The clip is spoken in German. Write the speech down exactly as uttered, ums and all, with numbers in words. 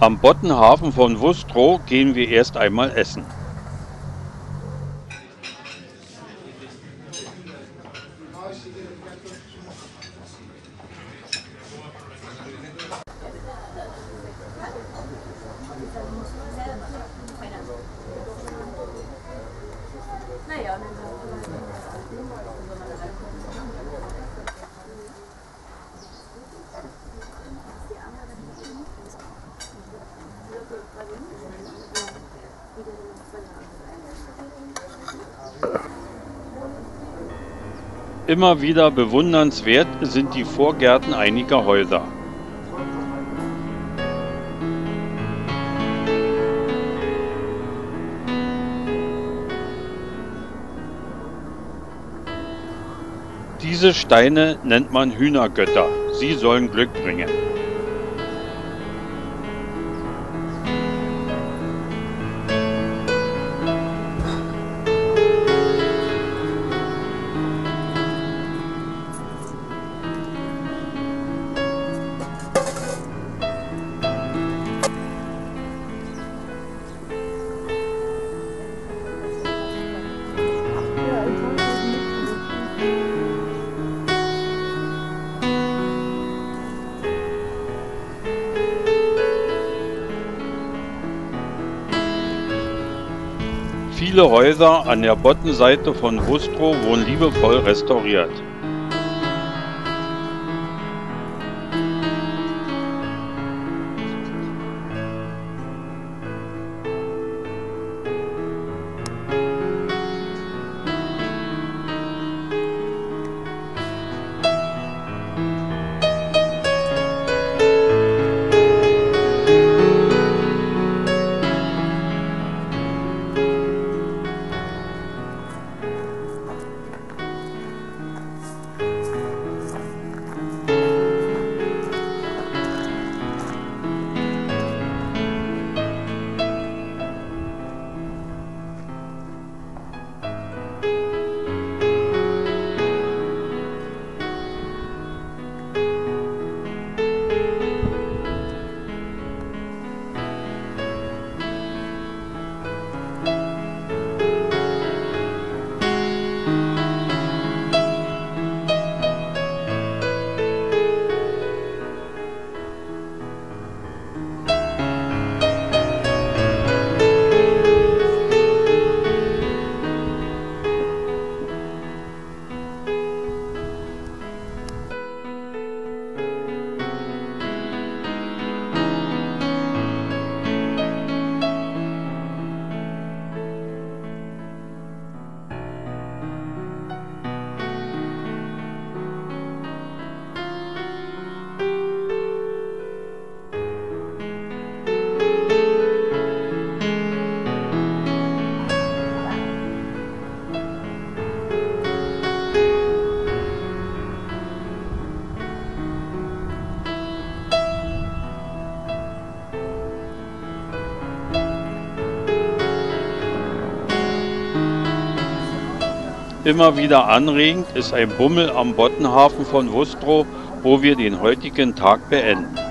Am Boddenhafen von Wustrow gehen wir erst einmal essen. Immer wieder bewundernswert sind die Vorgärten einiger Häuser. Diese Steine nennt man Hühnergötter. Sie sollen Glück bringen. Viele Häuser an der Boddenseite von Wustrow wurden liebevoll restauriert. Immer wieder anregend ist ein Bummel am Boddenhafen von Wustrow, wo wir den heutigen Tag beenden.